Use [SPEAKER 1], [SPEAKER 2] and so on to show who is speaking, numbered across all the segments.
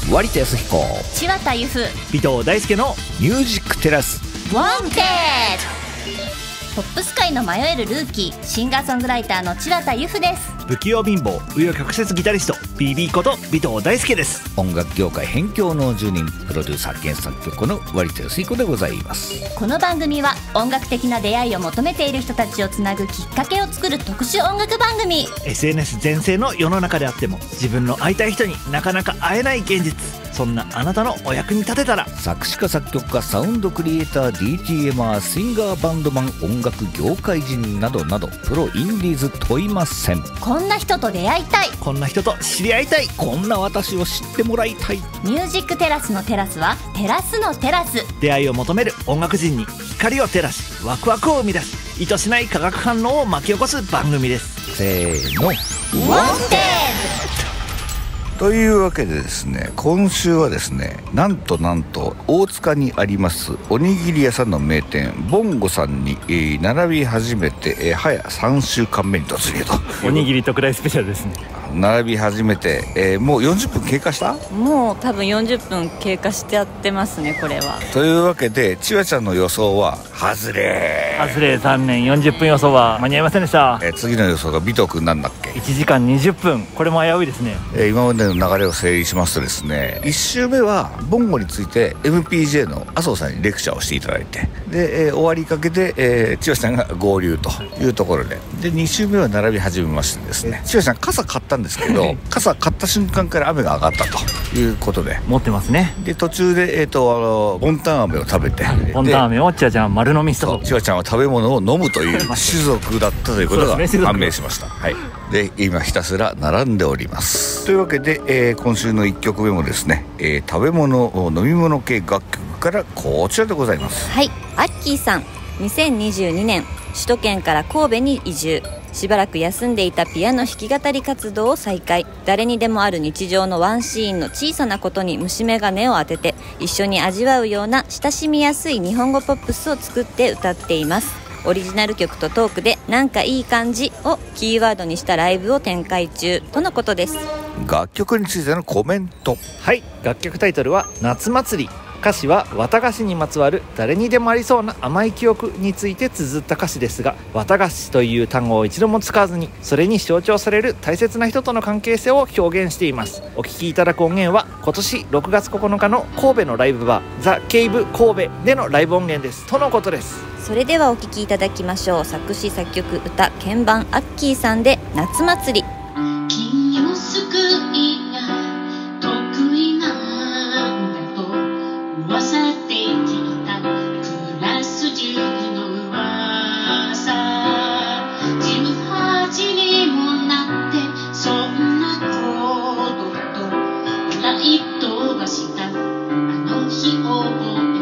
[SPEAKER 1] 割田康彦、
[SPEAKER 2] 千綿由布、
[SPEAKER 3] 尾藤大輔の
[SPEAKER 1] ミュージックテラス。
[SPEAKER 2] ワンテッド。ポップス界の迷えるルーキー、シンガーソングライターの千綿由布です。
[SPEAKER 3] 不器用貧乏紆余曲折ギタリスト BB こと尾藤大輔です。
[SPEAKER 1] 音楽業界辺境の住人、プロデューサー兼作曲家の割田康彦でございます。
[SPEAKER 2] この番組は音楽的な出会いを求めている人たちをつなぐきっかけを作る特殊音楽番組。
[SPEAKER 3] SNS 全盛の世の中であっても自分の会いたい人になかなか会えない現実、そんなあなたのお役に立てたら。
[SPEAKER 1] 作詞家作曲家サウンドクリエイター DTMer シンガーバンドマン音楽業界人などなどプロインディーズ問いません。
[SPEAKER 2] こんな人と出会いたい、
[SPEAKER 3] こんな人と知り合いたい、
[SPEAKER 1] こんな私を知ってもらいたい。
[SPEAKER 2] ミュージックテラスのテラスはテラスのテラス。
[SPEAKER 3] 出会いを求める音楽人に光を照らしワクワクを生み出す、意図しない化学反応を巻き起こす番組です。
[SPEAKER 1] せーの、
[SPEAKER 2] ワンテ
[SPEAKER 1] というわけでですね、今週はですね、なんと大塚にありますおにぎり屋さんの名店ボンゴさんに、並び始めて、早3週間目に突入と。
[SPEAKER 3] おにぎり特大スペシャルですね。
[SPEAKER 1] 並び始めて、もう40分経過した？
[SPEAKER 4] もう多分40分経過してやってますね、これは。
[SPEAKER 1] というわけで千和ちゃんの予想は外れ。
[SPEAKER 3] 残念、40分予想は間に合いませんでした。
[SPEAKER 1] 次の予想が尾藤君なんだっけ。
[SPEAKER 3] 1時間20分、これも危ういですね。
[SPEAKER 1] 今までの流れを整理しますとですね、1週目はボンゴについて MPJ の麻生さんにレクチャーをしていただいて、で、終わりかけで、千和ちゃんが合流というところで、2週目は並び始めましてですね、千和ちゃん傘買ったんですけど傘買った瞬間から雨が上がったということで
[SPEAKER 3] 持ってますね。
[SPEAKER 1] で途中で、ボンタン飴を食べて、
[SPEAKER 3] ボンタン飴を千和ちゃんは丸飲みしたと。
[SPEAKER 1] 千和ちゃんは食べ物を飲むという種族だったということが判明しました。はい。で今ひたすら並んでおります。というわけで、今週の1曲目もですね、食べ物飲み物系楽曲からこちらでございます。
[SPEAKER 4] はい、アッキーさん、2022年首都圏から神戸に移住。しばらく休んでいたピアノ弾き語り活動を再開。誰にでもある日常のワンシーンの小さなことに虫眼鏡を当てて一緒に味わうような親しみやすい日本語ポップスを作って歌っています。オリジナル曲とトークでなんかいい感じをキーワードにしたライブを展開中とのことです。
[SPEAKER 1] 楽曲についてのコメント。
[SPEAKER 3] はい、楽曲タイトルは夏祭り。歌詞は綿菓子にまつわる誰にでもありそうな甘い記憶について綴った歌詞ですが、綿菓子という単語を一度も使わずにそれに象徴される大切な人との関係性を表現しています。お聴きいただく音源は今年6月9日の神戸のライブバーザ・ケイブ神戸でのライブ音源ですとのことです。
[SPEAKER 4] それではお聴きいただきましょう。作詞作曲歌鍵盤アッキーさんで夏祭り。
[SPEAKER 5] 金魚すくいが得意なんだと噂で聞いたクラス中の噂。18にもなってそんなことと笑い飛ばしたあの日覚えてる。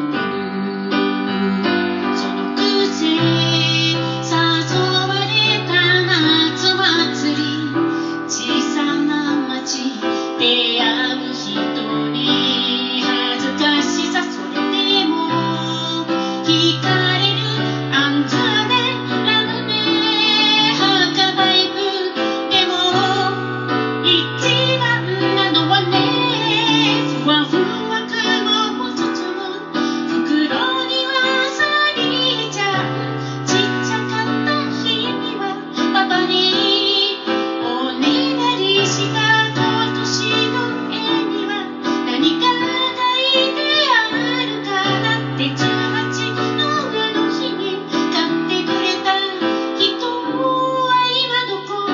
[SPEAKER 5] そのくせ誘われた夏祭り、小さな町出会う人に恥ずかしさそれでも惹かれるアンズネラムネハカバイブでも一番なのはね、ふわふわ雲を包む袋にはさりちゃん、ちっちゃかった日にはパパにおねだりした今年の絵には何か書いてあるかなって、18のあの日に買ってくれた人は今どこ。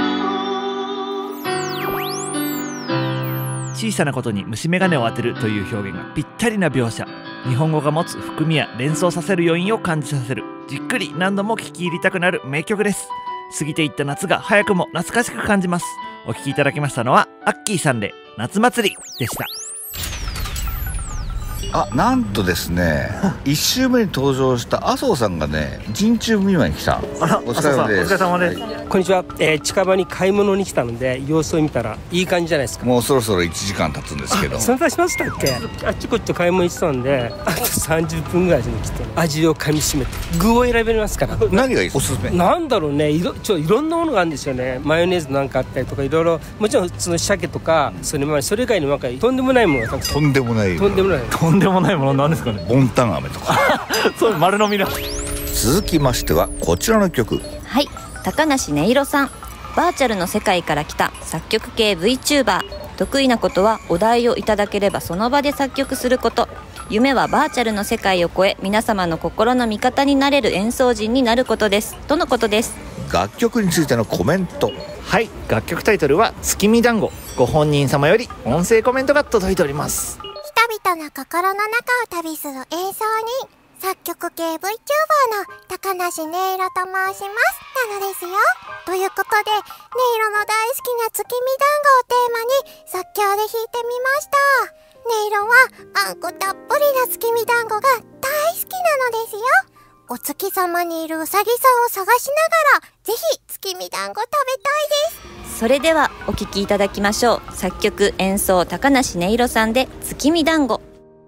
[SPEAKER 3] 小さなことに虫眼鏡を当てるという表現がぴったりな描写。日本語が持つ含みや連想させる余韻を感じさせる、じっくり何度も聴き入りたくなる名曲です。過ぎていった夏が早くも懐かしく感じます。お聴きいただきましたのはアッキーさんで夏祭りでした。
[SPEAKER 1] なんとですね1週目に登場した麻生さんがね陣中見舞いに来た。
[SPEAKER 3] あら、
[SPEAKER 1] お疲れ様です。
[SPEAKER 3] お疲れ様です。
[SPEAKER 6] こんにちは、近場に買い物に来たので様子を見たらいい感じじゃないですか。
[SPEAKER 1] もうそろそろ1時間経つんですけど、
[SPEAKER 6] そんなしましたっけ。あっちこっち買い物行ってたんで、あと30分ぐらいで来て味をかみしめて具を選べますから。
[SPEAKER 1] 何がいいおすすめ？
[SPEAKER 6] なんだろうね、いろんなものがあるんですよね。マヨネーズなんかあったりとか、いろいろ、もちろん普通の鮭とかそれ以外にもなんかとんでもないものがたくさん。
[SPEAKER 1] とんでもない
[SPEAKER 6] とんでもない
[SPEAKER 3] とんでもないものなんですかね。
[SPEAKER 1] ボンタン飴とか
[SPEAKER 3] そう、丸飲みだ。
[SPEAKER 1] 続きましてはこちらの曲。
[SPEAKER 4] はい、高梨音色さん。バーチャルの世界から来た作曲系 VTuber。得意なことはお題をいただければその場で作曲すること。夢はバーチャルの世界を超え皆様の心の味方になれる演奏人になることですとのことです。
[SPEAKER 1] 楽曲についてのコメント。
[SPEAKER 3] はい、楽曲タイトルは月見団子。ご本人様より音声コメントが届いております。
[SPEAKER 7] 人々の心の中を旅する演奏人、作曲系 VTuber の高梨音色と申しますなのですよ。ということで、音色の大好きな月見団子をテーマに即興で弾いてみました。音色はあんこたっぷりな月見団子が大好きなのですよ。お月様にいるうさぎさんを探しながら、ぜひ月見団子食べたいです。
[SPEAKER 4] それではお聴きいただきましょう。作曲演奏高梨音色さんで月見団子。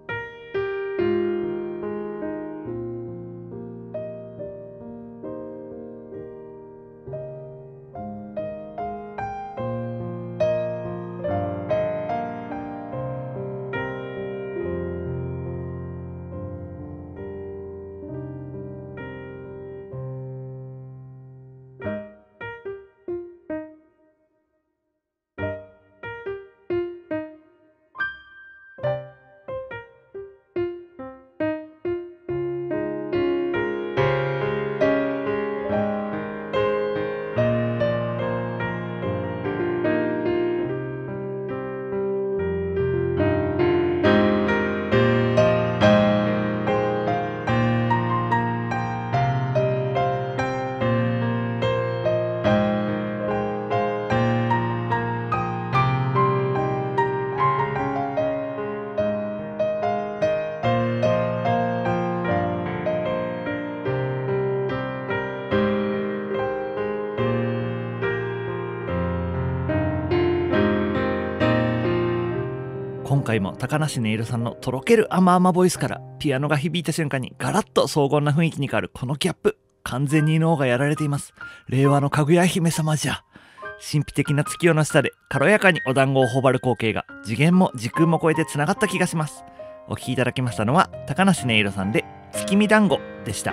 [SPEAKER 3] 今回も高梨音色さんのとろける甘々ボイスからピアノが響いた瞬間にガラッと荘厳な雰囲気に変わるこのギャップ、完全に脳がやられています。令和のかぐや姫様じゃ。神秘的な月夜の下で軽やかにお団子を頬張る光景が次元も時空も超えてつながった気がします。お聴きいただきましたのは高梨音色さんで月見団子でした。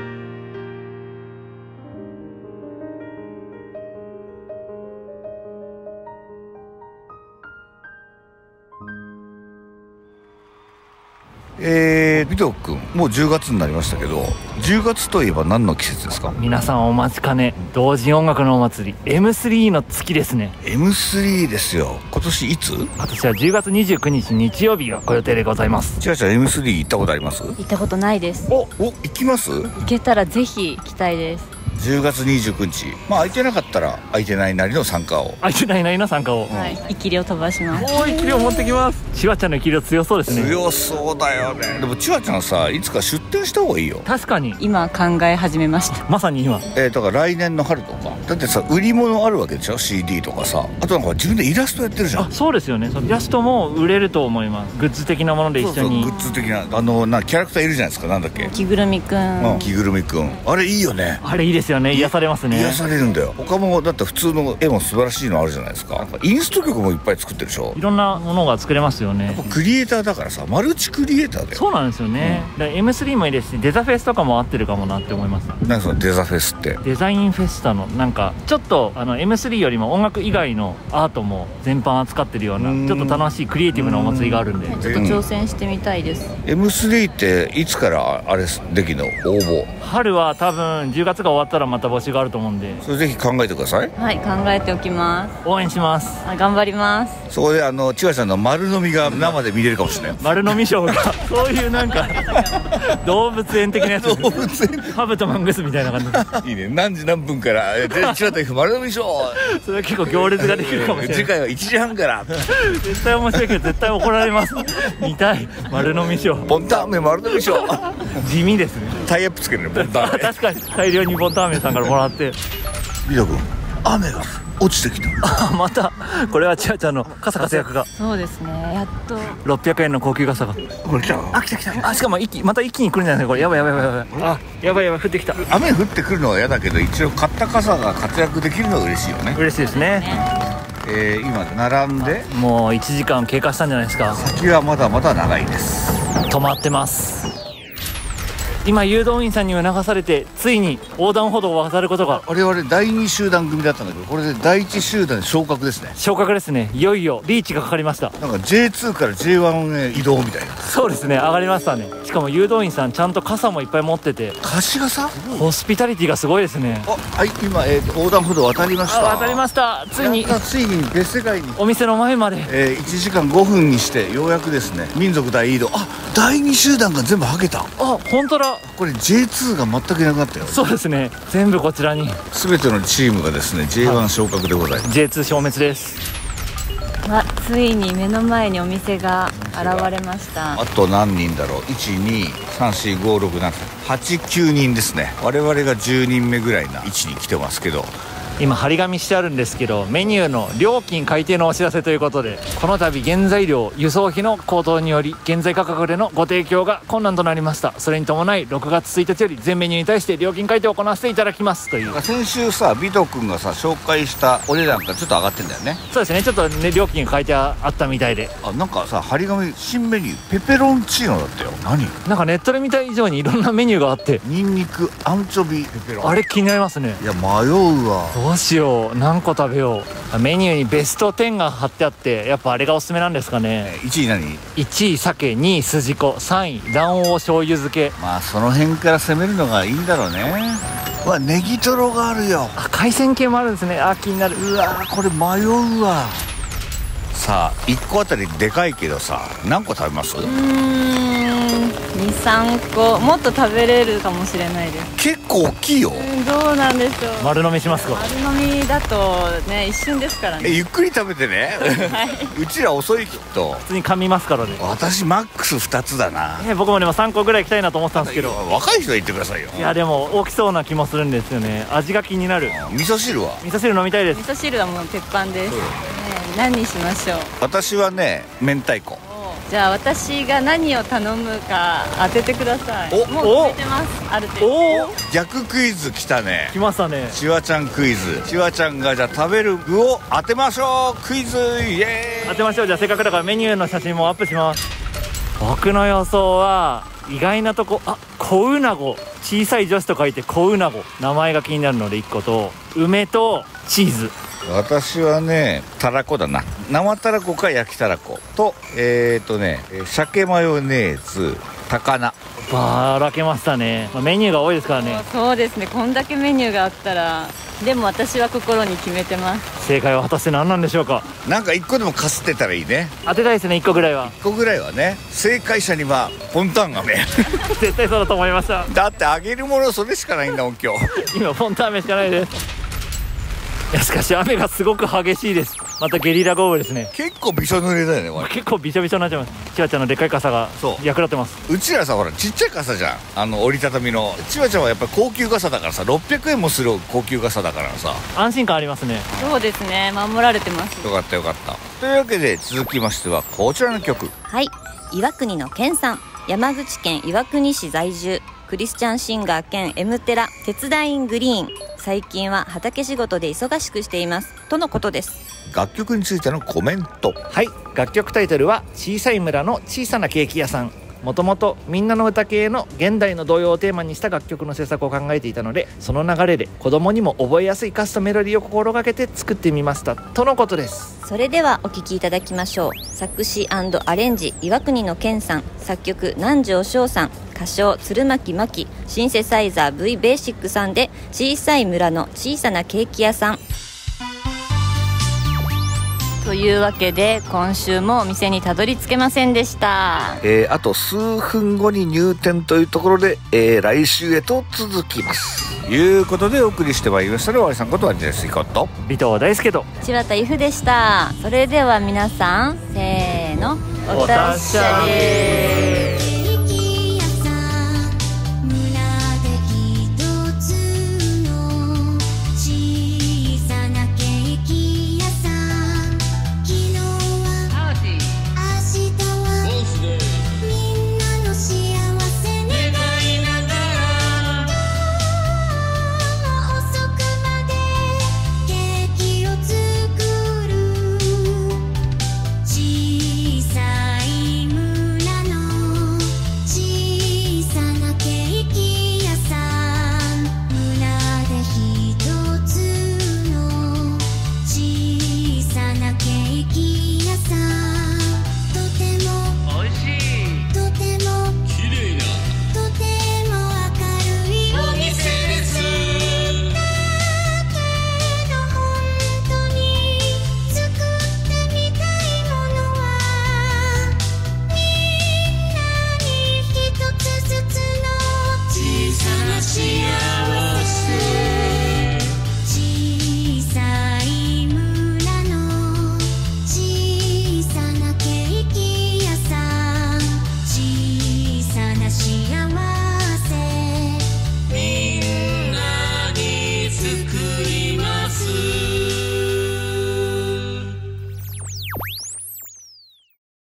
[SPEAKER 1] ビト君、もう10月になりましたけど、10月といえば何の季節ですか？
[SPEAKER 3] 皆さんお待ちかね、同人音楽のお祭り M3 の月ですね。
[SPEAKER 1] M3 ですよ。今年いつ？
[SPEAKER 3] 今年は10月29日日曜日がご予定でございます。
[SPEAKER 1] ちあちゃん M3 行ったことあります？
[SPEAKER 4] 行ったことないです。
[SPEAKER 1] 行きます？
[SPEAKER 4] 行けたらぜひ行きたいです。
[SPEAKER 1] 10月29日、空いてなかったら空いてないなりの参加を。
[SPEAKER 3] 空いてないなりの参加を。
[SPEAKER 4] はい、イキリを飛ばします。
[SPEAKER 3] おー、イキリを持ってきます。チワちゃんのイキリを強そうですね。
[SPEAKER 1] 強そうだよね。でもチワちゃんさ、いつか出店した方がいいよ。
[SPEAKER 3] 確かに
[SPEAKER 4] 今考え始めました。
[SPEAKER 3] まさに今。
[SPEAKER 1] だから来年の春とかだってさ、売り物あるわけでしょ。 CD とかさ、あとなんか自分でイラストやってるじゃん。
[SPEAKER 3] あ、そうですよね。イラストも売れると思います。グッズ的なもので一緒に。
[SPEAKER 1] そうそう、グッズ的なキャラクターいるじゃないですか。なんだっけ、
[SPEAKER 4] 着ぐるみくん。
[SPEAKER 1] 着ぐるみくん、あれいいよね。
[SPEAKER 3] あれいいですよね。癒されますね。
[SPEAKER 1] 癒されるんだよ。他もだって普通の絵も素晴らしいのあるじゃないですか。インスト曲もいっぱい作ってるでしょ。
[SPEAKER 3] いろんなものが作れますよね。
[SPEAKER 1] クリエイターだからさ、マルチクリエイターだよ。
[SPEAKER 3] そうなんですよね。だから M3 もいいですし、デザフェスとかも合ってるかもなって思います。
[SPEAKER 1] 何そのデザフェスって？
[SPEAKER 3] デザインフェスタのなんかちょっとM3 よりも音楽以外のアートも全般扱ってるようなちょっと楽しいクリエイティブなお祭りがあるんで、
[SPEAKER 4] ちょっと挑戦してみたいです。
[SPEAKER 1] M3 っていつからあれできるの？応募。
[SPEAKER 3] 春は多分10月が終わったらまた募集があると思うんで、
[SPEAKER 1] それぜひ考えてください。
[SPEAKER 4] はい、考えておきます。
[SPEAKER 3] 応援します。
[SPEAKER 4] 頑張ります。
[SPEAKER 1] そこで千葉ちゃんの丸飲みが生で見れるかもしれない。
[SPEAKER 3] 丸飲みショーがそういうなんか動物園的なやつ、
[SPEAKER 1] 動物園
[SPEAKER 3] ハブとマングースみたいな感じで
[SPEAKER 1] いいね。何時何分から千葉と F 丸飲みショー
[SPEAKER 3] それは結構行列ができるかもしれない。
[SPEAKER 1] 次回は1時半から
[SPEAKER 3] 絶対面白いけど絶対怒られます見たい。丸飲みショー
[SPEAKER 1] ボンターメン丸飲みショー
[SPEAKER 3] 地味ですね。
[SPEAKER 1] タイアップつけるね、ボンターメン。
[SPEAKER 3] 確かに大量にボンターメンさんからもらって
[SPEAKER 1] リド君、雨が落ちてきた。
[SPEAKER 3] またこれは千葉ちゃんの傘活躍が。
[SPEAKER 4] そうですね、やっと
[SPEAKER 3] 600円の高級傘が。
[SPEAKER 1] これ来た。
[SPEAKER 3] あ、来た来た。あ、しかもまた一気に来るんじゃないですかこれ。やばいやばいやばいやばい。あ、やばいやばい、降ってきた。
[SPEAKER 1] 雨降ってくるのは嫌だけど、一応買った傘が活躍できるのは嬉しいよね。
[SPEAKER 3] 嬉しいですね。
[SPEAKER 1] 今並んで
[SPEAKER 3] もう1時間経過したんじゃないですか。
[SPEAKER 1] 先はまだまだ長いです。
[SPEAKER 3] 止まってます。今誘導員さんに促されてついに横断歩道を渡ることが。
[SPEAKER 1] 我々第2集団組だったんだけど、これで第1集団昇格ですね。
[SPEAKER 3] 昇格ですね。いよいよリーチがかかりました。
[SPEAKER 1] なんか J2 から J1 へ移動みたいな。
[SPEAKER 3] そうですね、上がりましたね。しかも誘導員さんちゃんと傘もいっぱい持ってて、
[SPEAKER 1] 貸し傘？
[SPEAKER 3] ホスピタリティがすごいですね。
[SPEAKER 1] はい、今、横断歩道渡りました。
[SPEAKER 3] 渡りました。ついに
[SPEAKER 1] ついに別世界に
[SPEAKER 3] お店の前まで、
[SPEAKER 1] 1時間5分にしてようやくですね、民族大移動。第2集団が全部はけた。
[SPEAKER 3] 本当だ。
[SPEAKER 1] これ J2 が全くいなくなったよ。
[SPEAKER 3] そうですね、全部こちらに。
[SPEAKER 1] 全てのチームがですね J1 昇格でございます。
[SPEAKER 3] J2 消滅です。
[SPEAKER 4] ついに目の前にお店が現れました。
[SPEAKER 1] あと何人だろう。123456789人ですね。我々が10人目ぐらいな位置に来てますけど、
[SPEAKER 3] 今張り紙してあるんですけど、メニューの料金改定のお知らせということで、この度原材料輸送費の高騰により現在価格でのご提供が困難となりました。それに伴い6月1日より全メニューに対して料金改定を行わせていただきますという。
[SPEAKER 1] 先週さビト君がさ紹介したお値段がちょっと上がってんだよね。
[SPEAKER 3] そうですね、ちょっとね料金が書いてあったみたいで。
[SPEAKER 1] なんかさ張り紙新メニューペペロンチーノだったよ。何
[SPEAKER 3] なんかネットで見た以上にいろんなメニューがあって、
[SPEAKER 1] ニンニクアンチョビペペロン、
[SPEAKER 3] あれ気になりますね。
[SPEAKER 1] いや迷うわ。
[SPEAKER 3] どうしよう、何個食べよう。メニューにベスト10が貼ってあって、やっぱあれがおすすめなんですかね。
[SPEAKER 1] 1位何
[SPEAKER 3] ？1位鮭、2位筋子、3位卵黄醤油漬け。
[SPEAKER 1] まあその辺から攻めるのがいいんだろうね。ネギトロがあるよ。
[SPEAKER 3] 海鮮系もあるんですね。気になる。
[SPEAKER 1] うわこれ迷うわ。さあ1個あたりでかいけどさ、何個食べます？
[SPEAKER 4] 2,3 個もっと食べれるかもしれないです。
[SPEAKER 1] 結構大きいよ。
[SPEAKER 4] どうなんでしょう。
[SPEAKER 3] 丸飲みしますか？
[SPEAKER 4] 丸飲みだとね一瞬ですからね。
[SPEAKER 1] ゆっくり食べてね、
[SPEAKER 4] はい、
[SPEAKER 1] うちら遅いきっと。
[SPEAKER 3] 普通に噛みますからね。
[SPEAKER 1] 私マックス2つだな。
[SPEAKER 3] 僕もでも3個ぐらい行きたいなと思ってたんですけど。
[SPEAKER 1] 若い人は言ってくださいよ。
[SPEAKER 3] いやでも大きそうな気もするんですよね。味が気になる。
[SPEAKER 1] 味噌汁は？
[SPEAKER 3] 味噌汁飲みたいです。
[SPEAKER 4] 味噌汁はもう鉄板です、何にしましょう。
[SPEAKER 1] 私はね明太子。
[SPEAKER 4] じゃあ私が何を頼むか当ててください。もう決めてます。ある程度。
[SPEAKER 1] 逆クイズ来たね。
[SPEAKER 3] 来ましたね。
[SPEAKER 1] しわちゃんクイズ。しわちゃんがじゃあ食べる具を当てましょう。クイズイエーイ。
[SPEAKER 3] 当てましょう。じゃあせっかくだからメニューの写真もアップします。僕の予想は意外なとこ。小うなご、小さい女子と書いて小うなご、名前が気になるので1個と、梅とチーズ。
[SPEAKER 1] 私はねたらこだな。生たらこか焼きたらこと鮭マヨネーズ、高菜。
[SPEAKER 3] ばらけましたね。メニューが多いですからね。
[SPEAKER 4] そうですね、こんだけメニューがあったら。でも私は心に決めてます。
[SPEAKER 3] 正解は果たして何なんでしょうか。
[SPEAKER 1] なんか1個でもかすってたらいいね。
[SPEAKER 3] 当てたいですね、1個ぐらいは。
[SPEAKER 1] 1個ぐらいはね。正解者にはポンタン飴
[SPEAKER 3] 絶対そうだと思いました。
[SPEAKER 1] だってあげるものそれしかないんだもん今日
[SPEAKER 3] 今ポンタン飴しかないです。いやしかし雨がすごく激しいです。またゲリラ豪雨ですね。
[SPEAKER 1] 結構びしょ濡れだよねこれ。
[SPEAKER 3] 結構びしょびしょになっちゃいます。ちわちゃんのでっかい傘が役立ってます。
[SPEAKER 1] うちらさほらちっちゃい傘じゃん。折りたたみの。ちわちゃんはやっぱり高級傘だからさ、600円もする高級傘だからさ、
[SPEAKER 3] 安心感ありますね。
[SPEAKER 4] そうですね、守られてます。
[SPEAKER 1] よかったよかった。というわけで続きましてはこちらの曲。
[SPEAKER 4] はい、岩国の健さん、山口県岩国市在住、クリスチャンシンガー兼 M テラ鉄大員グリーン。最近は畑仕事で忙しくしていますとのことです。
[SPEAKER 1] 楽曲についてのコメント。
[SPEAKER 3] はい、楽曲タイトルは小さい村の小さなケーキ屋さん。もともとみんなの歌系の現代の童謡をテーマにした楽曲の制作を考えていたので、その流れで子供にも覚えやすい歌詞とメロディーを心がけて作ってみましたとのことです。
[SPEAKER 4] それではお聴きいただきましょう。作詞&アレンジ岩国の健さん、作曲南條翔さん、 歌唱鶴巻真希、シンセサイザー V ベーシックさんで小さい村の小さなケーキ屋さん。というわけで今週もお店にたどり着けませんでした。
[SPEAKER 1] あと数分後に入店というところで、来週へと続きますということでお送りしてまいりましたのはワリさんことワニです。いこと
[SPEAKER 3] 尾藤大輔と
[SPEAKER 4] 柴田由布でした。それでは皆さんせーの、お達者でーす。